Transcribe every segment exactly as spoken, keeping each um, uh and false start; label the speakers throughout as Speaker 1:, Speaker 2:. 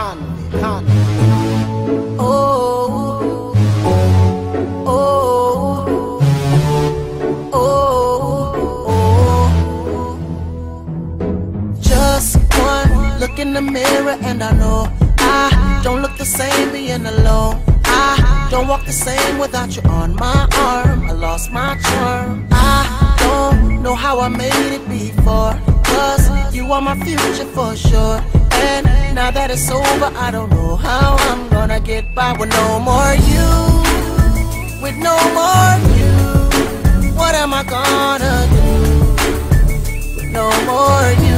Speaker 1: Conway, Conway. Oh, oh, oh, oh. Just one look in the mirror and I know I don't look the same being alone. I don't walk the same without you on my arm. I lost my charm. I don't know how I made it before, 'cause you are my future for sure. And now that it's over, I don't know how I'm gonna get by with no more you. With no more you, what am I gonna do? With no more you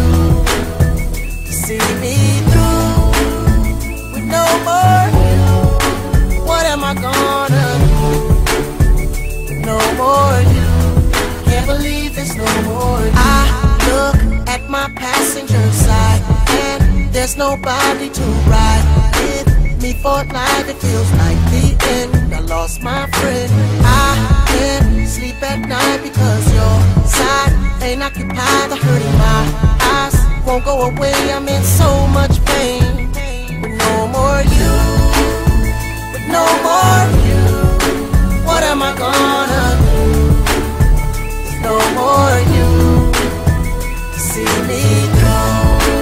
Speaker 1: to see me through. With no more you, what am I gonna do? With no more you, can't believe there's no more you. I look at my passenger side and there's nobody to ride with me for life. It feels like the end. I lost my friend. I can't sleep at night because your side ain't occupied. The hurt in my eyes won't go away. I'm in so much pain. With no more you, with no more you, what am I gonna do? With no more you to see me through.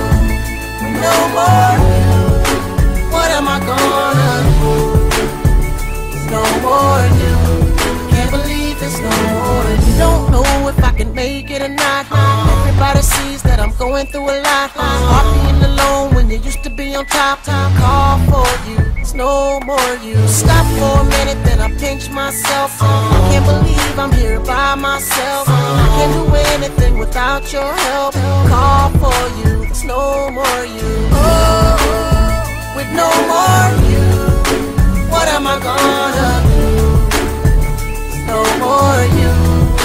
Speaker 1: No more you, what am I gonna do? There's no more you, can't believe there's no more you. Don't know if I can make it or not. Everybody sees that I'm going through a lot. Hard being alone when you used to be on top. Call for you, there's no more you. Stop for a minute, then I pinch myself. I can't believe I'm here by myself. I can't do anything without your help. Call for you, there's no more you. Oh, with no more you, what am I gonna do? There's no more you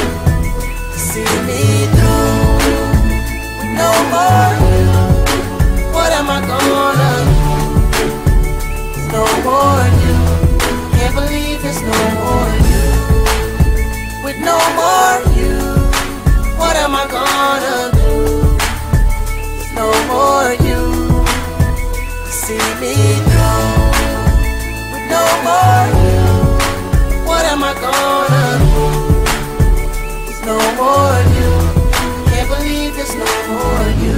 Speaker 1: to see me through. With no more you, what am I gonna do? There's no more you, can't believe there's no more you. With no more you, what am I gonna do? There's no more you to see me through. With no more you, what am I gonna do? There's no more you, can't believe there's no more you.